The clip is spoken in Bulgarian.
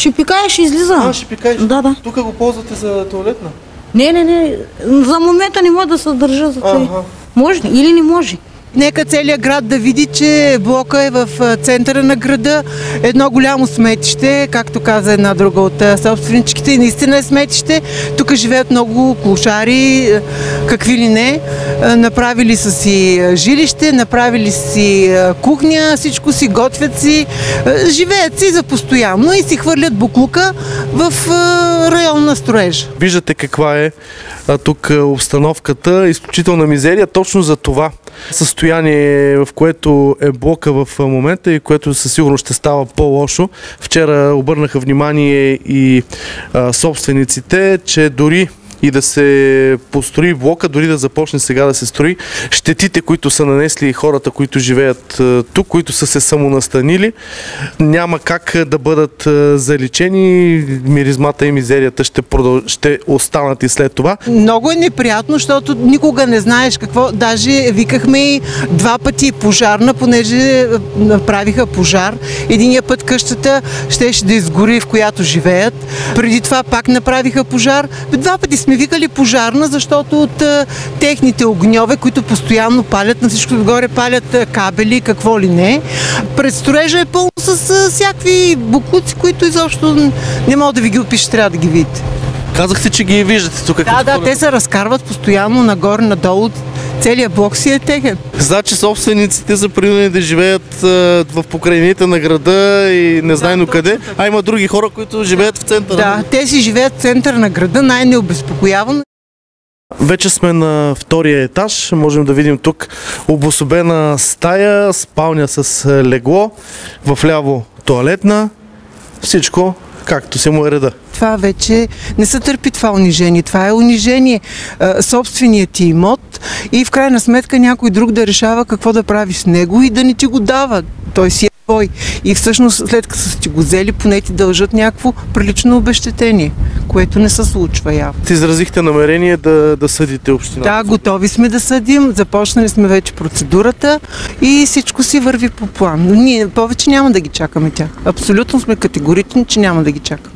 Ще пикая, ще излиза. Ще пикаеш? Да. Тук го ползвате за туалетна? Не. За момента не може да се държа за това. Може ли или не може? Нека целият град да види, че блока е в центъра на града. Едно голямо сметище, както каза една друга от собственичките, и наистина е сметище. Тук живеят много клошари, какви ли не. Направили са си жилище, направили си кухня, всичко си готвят си. Живеят си за постоянно и си хвърлят буклука в район на строежа. Виждате каква е тук обстановката, изключителна мизерия. Точно за това състояние, в което е блока в момента и което със сигурност ще става по-лошо. Вчера обърнаха внимание и собствениците, че дори и да се построи блока, дори да започне сега да се строи, щетите, които са нанесли хората, които живеят тук, които са се самонастанили, няма как да бъдат заличени. Миризмата и мизерията ще останат и след това. Много е неприятно, защото никога не знаеш какво. Даже викахме и 2 пъти пожарна, понеже направиха пожар. Единия път къщата щеше да изгори, в която живеят. Преди това пак направиха пожар. 2 пъти сме викали пожарна, защото от техните огньове, които постоянно палят, на всичко отгоре палят кабели, какво ли не. Пред строежа е пълно с всякакви буклуци, които изобщо не мога да ви ги опиша, трябва да ги видите. Казахте, че ги виждате тук. Да, те се разкарват постоянно нагоре, надолу. Целият блок си е техен. Значи собствениците са принудени да живеят в покрайнините на града и незнайно къде, а има други хора, които живеят в центъра. Да, те си живеят в центъра на града, най-необезпокоявано. Вече сме на втория етаж, можем да видим тук обособена стая, спалня с легло, вляво туалетна, всичко както се му е реда. Това вече не се търпи това унижение. Това е унижение. Собственият ти имот и в крайна сметка някой друг да решава какво да прави с него и да не ти го дава. Той си е твой. И всъщност след като са ти го взели, поне ти дължат някакво прилично обезщетение, което не се случва явно. Ти изразихте намерение да съдите общината? Да, готови сме да съдим. Започнали сме вече процедурата и всичко си върви по план. Ние повече няма да ги чакаме тях. Абсолютно сме категорични, че няма да ги чакаме.